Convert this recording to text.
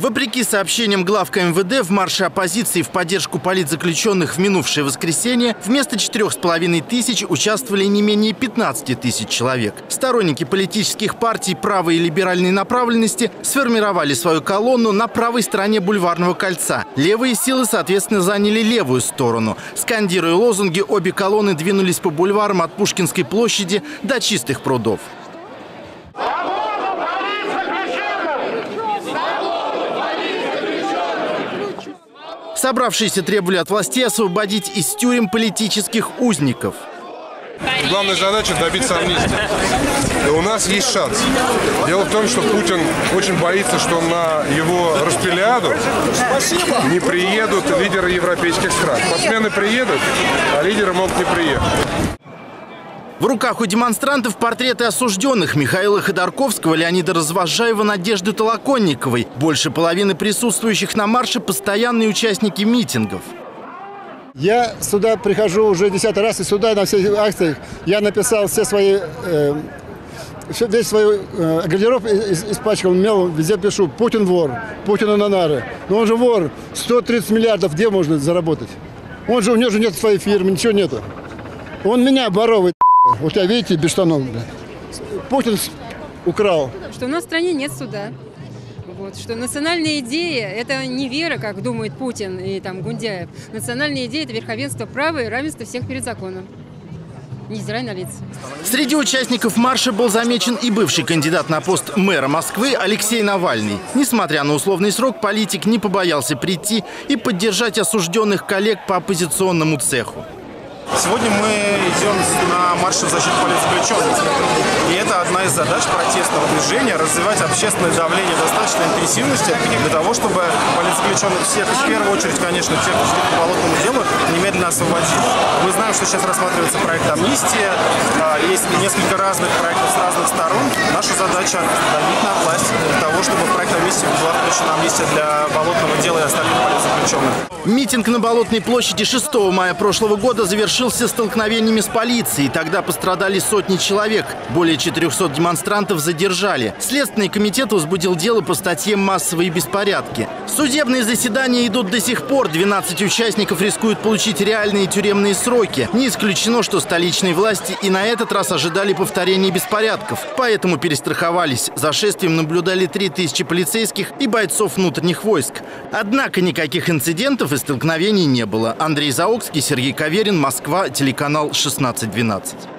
Вопреки сообщениям главка МВД, в марше оппозиции в поддержку политзаключенных в минувшее воскресенье вместо 4500 участвовали не менее 15 тысяч человек. Сторонники политических партий правой и либеральной направленности сформировали свою колонну на правой стороне Бульварного кольца. Левые силы, соответственно, заняли левую сторону. Скандируя лозунги, обе колонны двинулись по бульварам от Пушкинской площади до Чистых прудов. Собравшиеся требовали от властей освободить из тюрем политических узников. Главная задача – добиться амнистии. И у нас есть шанс. Дело в том, что Путин очень боится, что на его распиляду не приедут лидеры европейских стран. Спортсмены приедут, а лидеры могут не приехать. В руках у демонстрантов портреты осужденных: Михаила Ходорковского, Леонида Развозжаева, Надежды Толоконниковой. Больше половины присутствующих на марше – постоянные участники митингов. Я сюда прихожу уже 10-й раз, и сюда на всех акциях я написал все свои, весь свой гардероб испачкал мелом, везде пишу: Путин вор, Путин на нары. Но он же вор, 130 миллиардов где можно заработать? У него же нет своей фирмы, ничего нету. Он меня обворовывает. Вот я, видите, без штанов. Путин украл. Что у нас в стране нет суда. Вот, что национальная идея – это не вера, как думает Путин и там Гундяев. Национальная идея – это верховенство права и равенство всех перед законом, невзирая на лица. Среди участников марша был замечен и бывший кандидат на пост мэра Москвы Алексей Навальный. Несмотря на условный срок, политик не побоялся прийти и поддержать осужденных коллег по оппозиционному цеху. Сегодня мы идем на марш в защиту политзаключенных. И это одна из задач протестного движения – развивать общественное давление в достаточной интенсивности для того, чтобы политзаключенных всех, в первую очередь, конечно, тех, кто шли по болотному делу, немедленно освободить. Мы знаем, что сейчас рассматривается проект амнистии, есть несколько разных проектов с разных сторон. Наша задача – давить на власть для того, чтобы в проект амнистии была включена амнистия для болотного дела и остальных политзаключенных. Митинг на Болотной площади 6 мая прошлого года завершился столкновениями с полицией. Тогда пострадали сотни человек. Более 400 демонстрантов задержали. Следственный комитет возбудил дело по статье «Массовые беспорядки». Судебные заседания идут до сих пор. 12 участников рискуют получить реальные тюремные сроки. Не исключено, что столичные власти и на этот раз ожидали повторения беспорядков. Поэтому перестраховались. За шествием наблюдали 3000 полицейских и бойцов внутренних войск. Однако никаких инцидентов и столкновений не было. Андрей Заокский, Сергей Каверин, Москва, телеканал 1612.